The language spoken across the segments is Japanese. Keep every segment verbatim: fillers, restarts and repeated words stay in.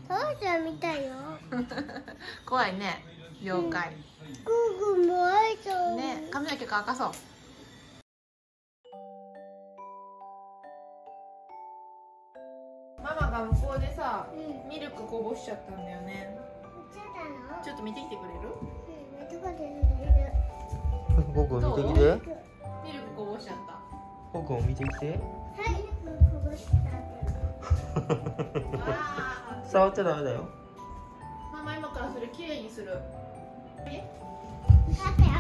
タオちゃん見たよ。 怖いね、妖怪。 グーグーもあいそう。 ね、髪の毛乾かそう。ママが向こうでさ、うん、ミルクこぼしちゃったんだよね。ちょっと見てきてくれる？うん、見てくれる。 ゴク見てきて。 ミルクこぼしちゃった。 ゴクも見てきて。 はい、ミルクこぼした。 触っちゃダメだよ。 ママ今からそれきれいにする。え？ 待ってよ。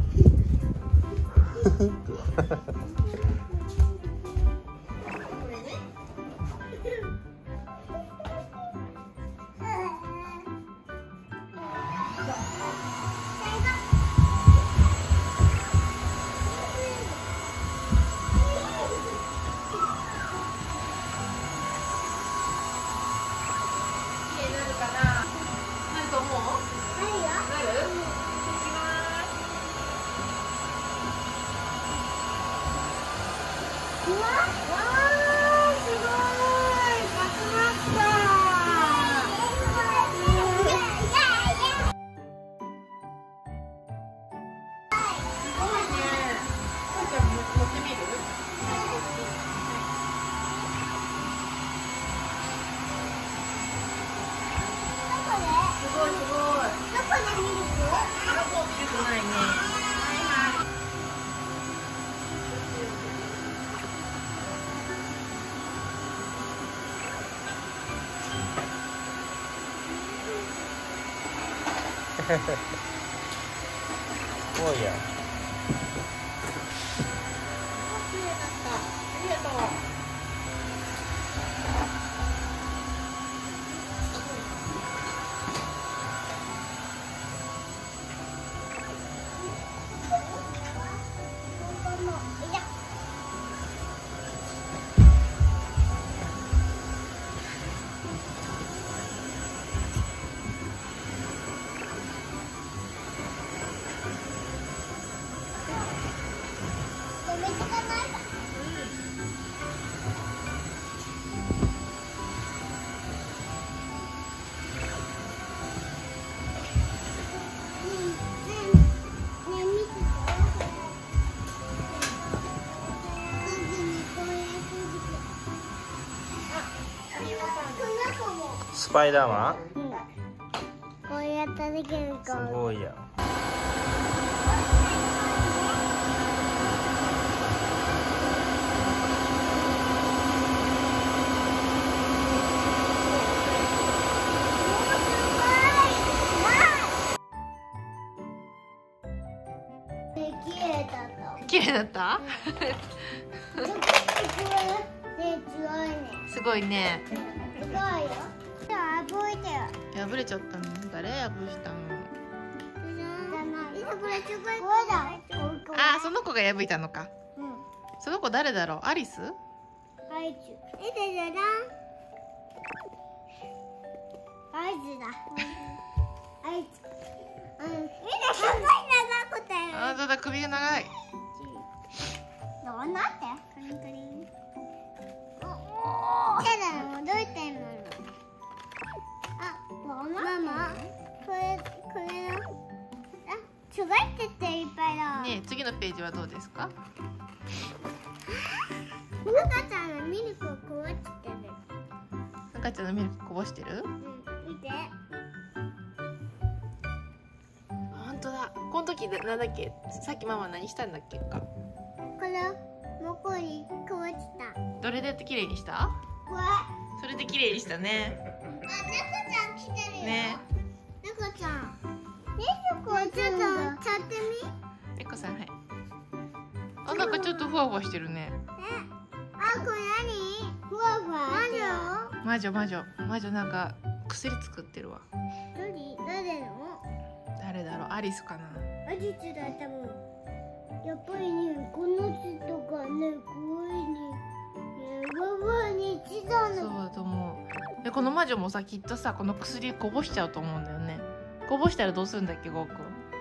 怖いや。スパイダーマン？ うん。こうやっただけでこう。 すごいや。 綺麗だった？すごいね。 すごいよ。破れたよ。 破れちゃったの？誰破したの？あ、その子が破いたのか。うん。その子誰だろう？アリス？ アイズ。え、じゃじゃじゃん。アイズだ。アイズ。うん。見て、すごい長くて。 あ、そうだ、首が長い。 どうなって？カリンカリン。おお。手だ、戻ってんの。あ、ママ。これ、これの。あ、ちょがってていっぱいだ。 ねえ、次のページはどうですか？ 赤ちゃんのミルクをこぼしてる。 赤ちゃんのミルクこぼしてる？ うん、見て。 本当だ。この時なんだっけ？さっきママ何したんだっけか？ これ向こうにこぼした。 どれでやって綺麗にした？ これ。 それで綺麗にしたね。 あ、猫ちゃん来てるよ。 ね。 猫ちゃん。猫ちゃん。ちょっと触ってみ。 猫さん、はい。あ、なんかちょっとふわふわしてるね。 あ、これ何？ふわふわ。 魔女？魔女魔女魔女なんか薬作ってるわ。 誰？誰の？ 誰だろう？アリスかな。 アリスだったもん。やっぱりね、この人とかね、怖いね。ふわふわに一度の。 そうだと思う。で、この魔女もさ、きっとさ、この薬こぼしちゃうと思うんだよね。こぼしたらどうするんだっけ、ゴーくん。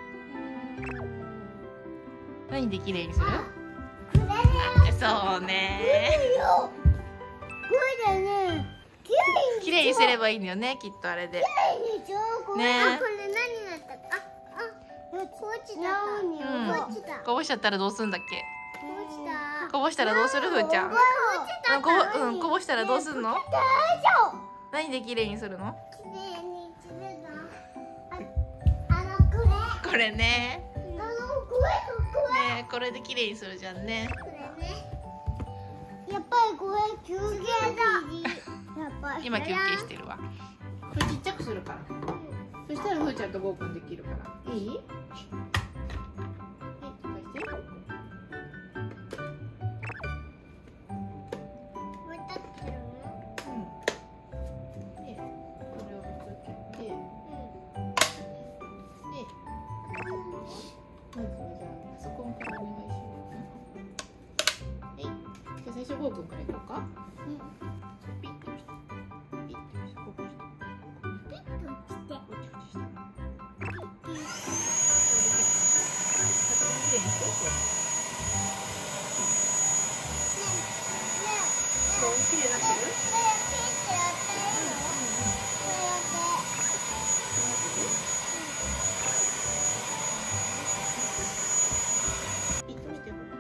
何で綺麗にする？ これだよ。 そうね。 これだよね。綺麗に綺麗にすればいいんだよね、きっとあれで。 ね。これ何だったか。あ、あ、こっちだ。こっちだ。 こぼしちゃったらどうすんだっけ？ こっちだ。 こぼしたらどうする、ふーちゃん？ こっちだ。 こぼ、うん、こぼしたらどうすんの？ 大丈夫。 何で綺麗にするの？ 綺麗にするの。あ、あのこれ。 これね。 あのこれこれ。 ね、これで綺麗にするじゃんね。 これね。やっぱりこれ休憩だ。やっぱり。 今休憩してるわ。これちっちゃくするから。そしたらふーちゃんとゴーくんできるから。いい？はい、返して。 これ立ってるの？ うん。で、これをぶつけて。で、まずはじゃあパソコンからお願いします。はい。じゃあ最初ゴーくんからいこうか。 うん。 ピッと押して。ピッと押して。ここ押して。 ピッとして。 こっちこっちした。きれいにして。どう？きれいになってる？ これピッてやっていいの？これやって。 ピッと見てほら。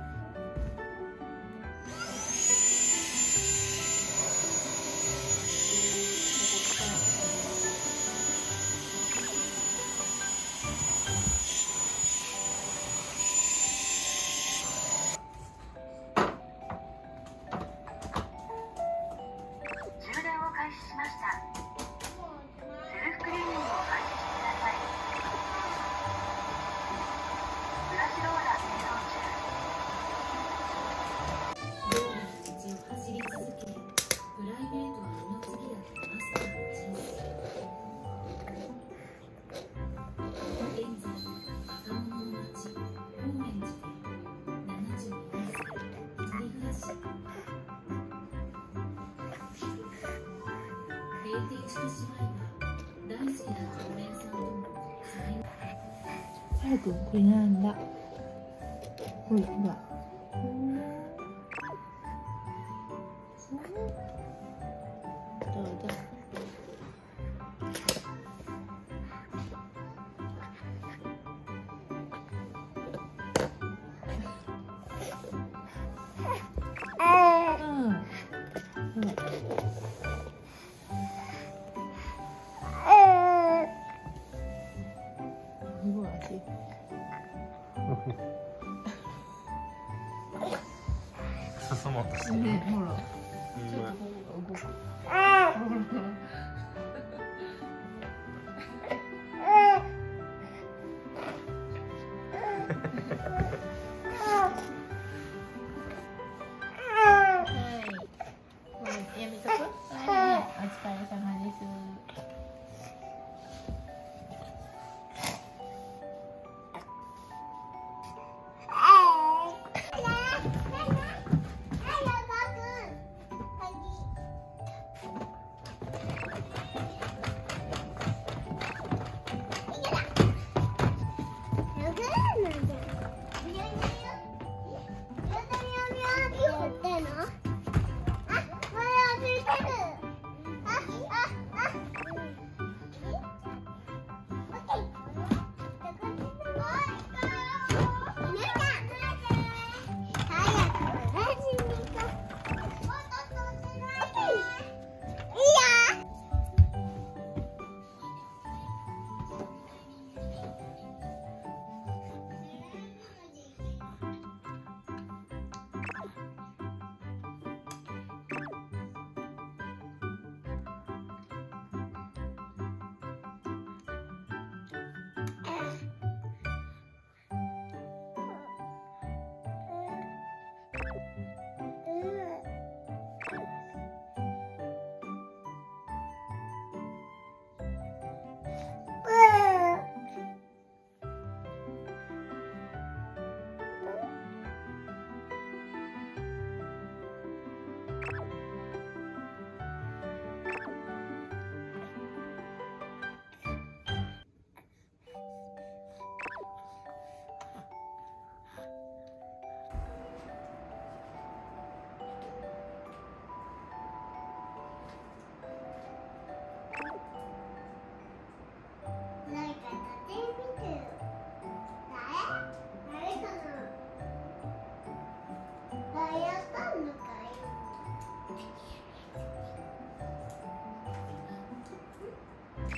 充電を開始しました。セルフクリーニングを開始してください。ブラシローラー製造中。 道を走り続け、プライベートは二の次だったマスターの人生。現在、若者の街、高円寺でななじゅうよんさい、一人暮らし。閉店してしまえば、大好きな常連さんとも再はるくん、これなんだ。ほら、ほら。どうぞ。うん。ほら。すごい足。 進もうとしてる。 ね、ほら。 うちょっとわここが動く。はい。これやめとく？はい。お疲れ様です。 こ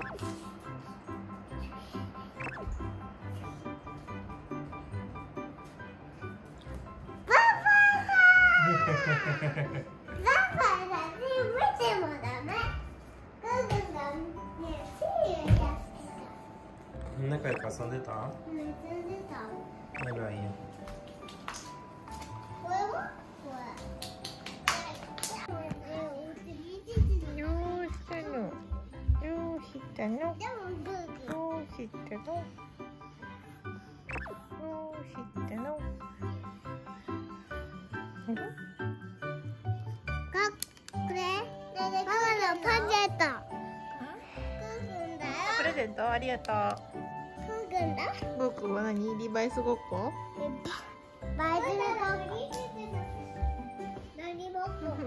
仲良く遊んでた？やばいよ。 どうしたの？どうしたの？どうしたの？どうしたの？プレゼントありがとう。僕は何？リバイスごっこ？ バイスごっこ。何ごっこ？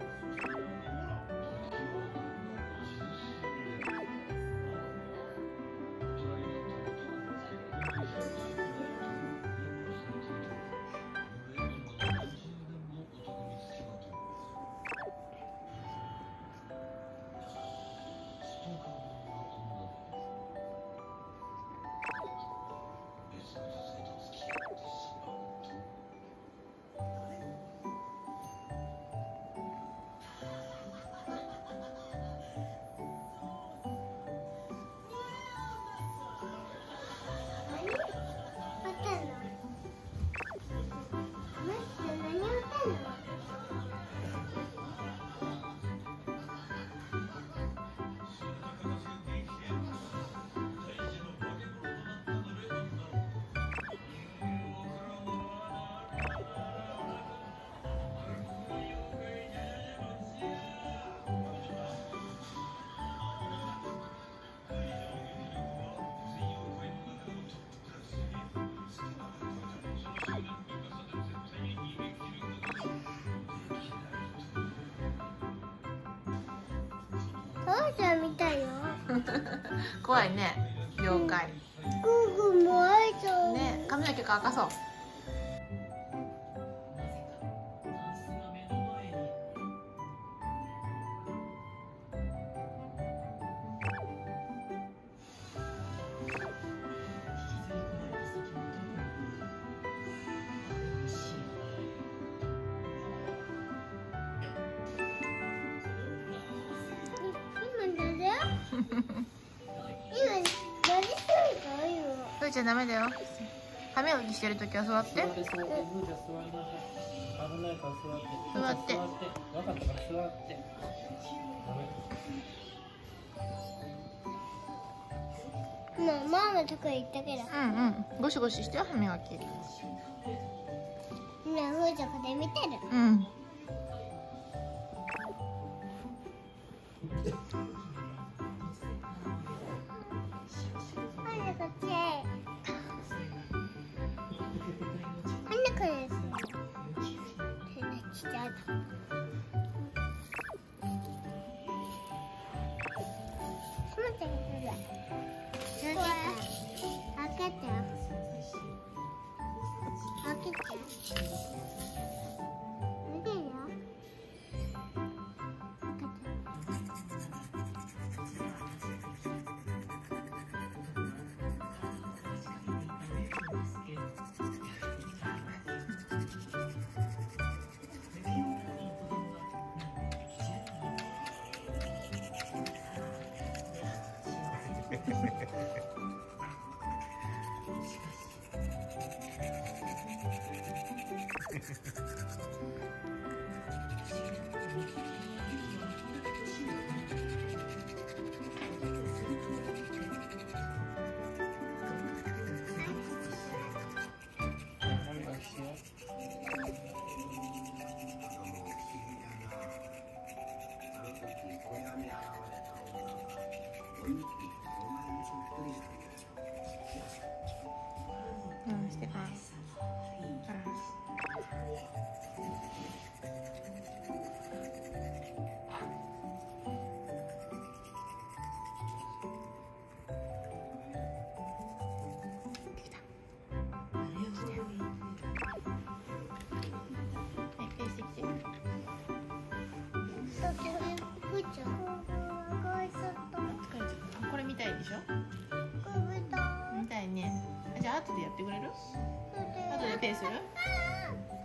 父ちゃん見たよ。 怖いね、妖怪。 グーグーもあいちゃう。 ね、髪の毛乾かそう。ふーちゃんダメだよ。歯磨きしてるときは座って。 座って座って。ふーちゃん座りなさい。危ないから座って。 座って。 分かったから座って。 もうママのとこ行ったけど。 うんうん。ゴシゴシしてよ、歯磨き。 ねえ、ふーちゃんこれ見てる。 うん。 こっちへ。なんでこれですの？変なちっちゃいの。待ってください。開けて。開けて。開けて。見てよ。開けて。 うん、してます。これ見後でやってくれる？後でペイする？